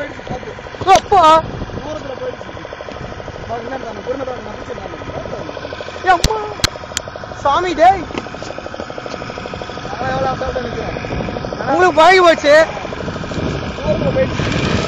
போயிடுச்சு காத்து. அப்பா தூரத்துல போயிடுச்சு. பாருங்க நம்ம குருநபாங்க நம்பிச்சிருந்தாங்க. அம்மா சாமி டேய் நான் எவ்வளவு அசால்ட்டா நிக்கிறேன். உங்களுக்கு பழகி போச்சு. தூரத்துல போயிடுச்சு.